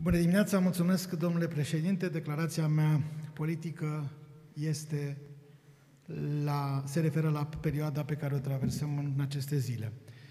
Bună dimineața, mulțumesc, domnule președinte. Declarația mea politică se referă la perioada pe care o traversăm în aceste zile.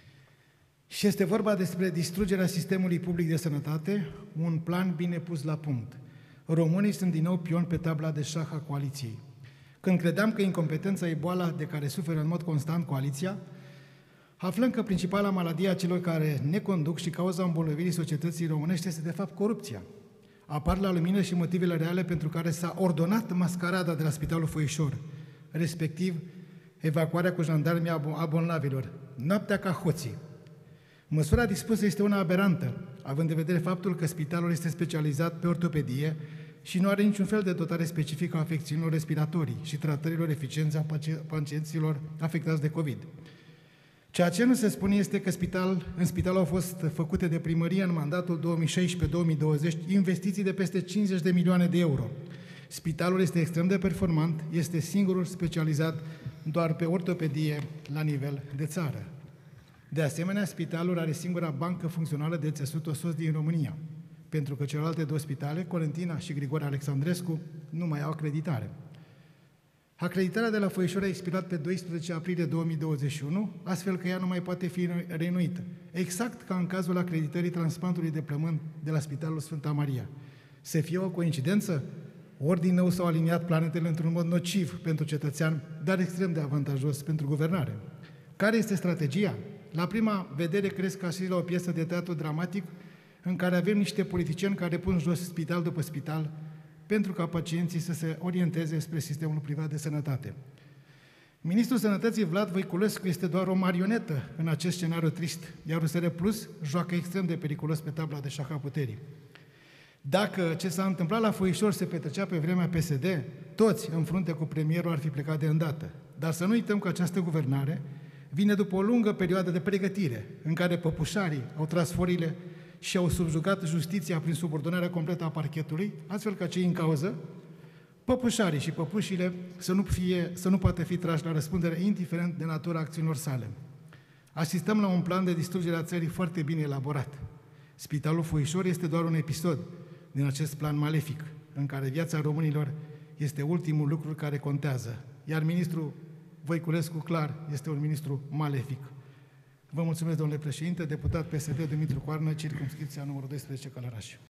Și este vorba despre distrugerea sistemului public de sănătate, un plan bine pus la punct. Românii sunt din nou pioni pe tabla de șah a coaliției. Când credeam că incompetența e boala de care suferă în mod constant coaliția, aflăm că principala maladie a celor care ne conduc și cauza îmbolnăvirii societății românești este de fapt corupția. Apar la lumină și motivele reale pentru care s-a ordonat mascarada de la Spitalul Foișor, respectiv evacuarea cu jandarmii a bolnavilor, noaptea ca hoții. Măsura dispusă este una aberantă, având în vedere faptul că spitalul este specializat pe ortopedie și nu are niciun fel de dotare specifică a afecțiunilor respiratorii și tratărilor eficiențe a pacienților afectați de COVID. Ceea ce nu se spune este că în spital au fost făcute de primărie în mandatul 2016-2020 investiții de peste 50 de milioane de euro. Spitalul este extrem de performant, este singurul specializat doar pe ortopedie la nivel de țară. De asemenea, spitalul are singura bancă funcțională de țesut osos din România, pentru că celelalte două spitale, Colentina și Grigore Alexandrescu, nu mai au acreditare. Acreditarea de la Foișor a expirat pe 12 aprilie 2021, astfel că ea nu mai poate fi reînnoită, exact ca în cazul acreditării transplantului de plămân de la Spitalul Sfânta Maria. Să fie o coincidență? Ori din nou s-au aliniat planetele într-un mod nociv pentru cetățean, dar extrem de avantajos pentru guvernare. Care este strategia? La prima vedere crezi că asist la o piesă de teatru dramatic în care avem niște politicieni care pun jos spital după spital pentru ca pacienții să se orienteze spre sistemul privat de sănătate. Ministrul Sănătății Vlad Voiculescu este doar o marionetă în acest scenariu trist, iar USR Plus joacă extrem de periculos pe tabla de șah a puterii. Dacă ce s-a întâmplat la Foișor se petrecea pe vremea PSD, toți în frunte cu premierul ar fi plecat de îndată. Dar să nu uităm că această guvernare vine după o lungă perioadă de pregătire, în care păpușarii au tras forile și au subjugat justiția prin subordonarea completă a parchetului, astfel ca cei în cauză, păpușarii și păpușile, să nu poată fi trași la răspundere, indiferent de natura acțiunilor sale. Asistăm la un plan de distrugere a țării foarte bine elaborat. Spitalul Foișor este doar un episod din acest plan malefic, în care viața românilor este ultimul lucru care contează, iar ministrul Voiculescu, clar, este un ministru malefic. Vă mulțumesc, domnule președinte, deputat PSD Dumitru Coarnă, circumscripția numărul 12, Călăraș.